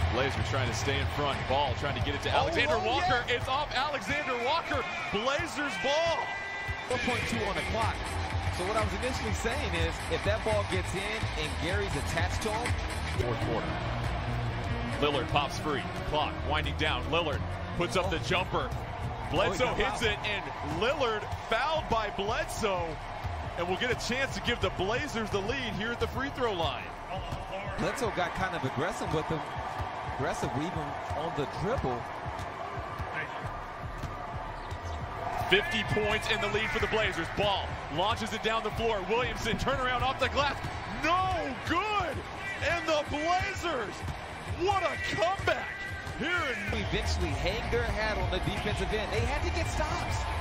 Blazers trying to stay in front. Ball trying to get it to Alexander Walker. Yeah. It's off Alexander Walker. Blazers ball. 4.2 on the clock. So what I was initially saying is, if that ball gets in and Gary's attached to him. Fourth quarter. Lillard pops free. Clock winding down. Lillard puts up the jumper. Bledsoe hits it, and Lillard fouled by Bledsoe. And we'll get a chance to give the Blazers the lead here at the free throw line. Bledsoe got kind of aggressive with him. Aggressive even on the dribble. 50 points in the lead for the Blazers. Ball launches it down the floor. Williamson turnaround off the glass. No good! And the Blazers, what a comeback here in... Eventually hang their hat on the defensive end. They had to get stops.